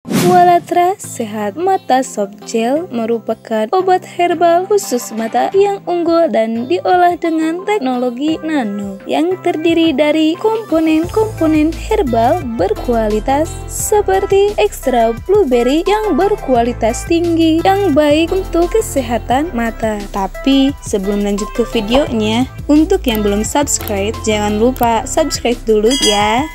Walatra Sehat Mata Soft Gel merupakan obat herbal khusus mata yang unggul dan diolah dengan teknologi nano yang terdiri dari komponen-komponen herbal berkualitas seperti ekstra blueberry yang berkualitas tinggi yang baik untuk kesehatan mata. Tapi sebelum lanjut ke videonya, untuk yang belum subscribe, jangan lupa subscribe dulu ya.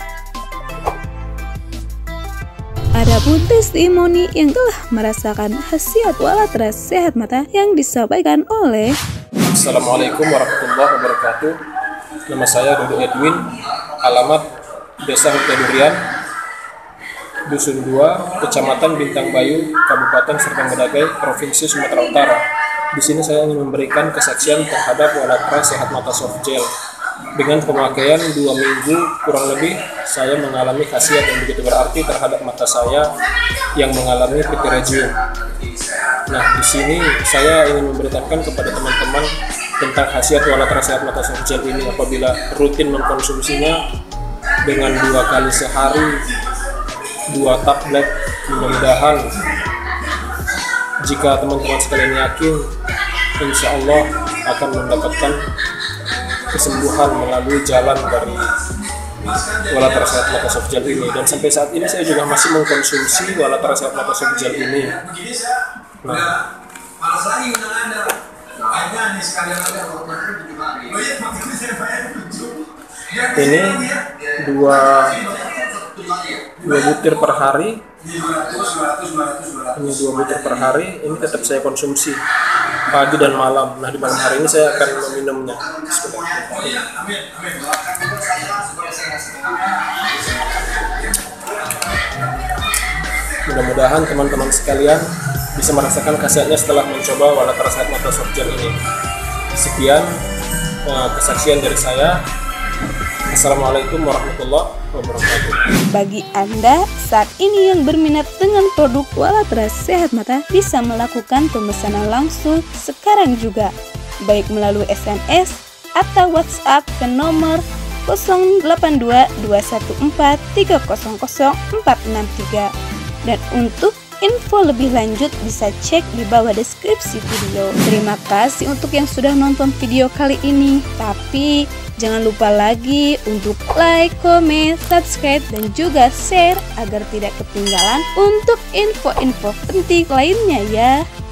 Adapun testimoni yang telah merasakan khasiat Walatra Sehat Mata yang disampaikan oleh Assalamualaikum warahmatullahi wabarakatuh. Nama saya Dodo Edwin, alamat Desa Hutedurian, Dusun 2, Kecamatan Bintang Bayu, Kabupaten Serdang Bedagai, Provinsi Sumatera Utara. Di sini saya ingin memberikan kesaksian terhadap Walatra Sehat Mata Soft Gel. Dengan pemakaian 2 minggu kurang lebih, saya mengalami khasiat yang begitu berarti terhadap mata saya yang mengalami pityriazium. Nah, di sini saya ingin memberitakan kepada teman-teman tentang khasiat Walatra Sehat Mata Soft Gel ini. Apabila rutin mengkonsumsinya dengan 2 kali sehari, 2 tablet, mudah-mudahan jika teman-teman sekalian yakin, insya Allah akan mendapatkan kesembuhan melalui jalan dari Walatra Sehat Mata Soft Gel ini. Dan sampai saat ini saya juga masih mengkonsumsi Walatra Sehat Mata Soft Gel ini. Nah, ini dua butir per hari. Ini 2 butir per hari. Ini tetap saya konsumsi pagi dan malam. Nah, di malam hari ini saya akan meminumnya. Mudah-mudahan teman-teman sekalian bisa merasakan khasiatnya setelah mencoba Walatra Sehat Mata Soft Gel ini. Sekian kesaksian dari saya. Assalamualaikum warahmatullahi wabarakatuh. Bagi Anda saat ini yang berminat dengan produk Walatra Sehat Mata, bisa melakukan pemesanan langsung sekarang juga, baik melalui SMS atau WhatsApp ke nomor 082214300463. Dan untuk info lebih lanjut bisa cek di bawah deskripsi video. Terima kasih untuk yang sudah nonton video kali ini. Tapi jangan lupa lagi untuk like, comment, subscribe, dan juga share agar tidak ketinggalan untuk info-info penting lainnya ya.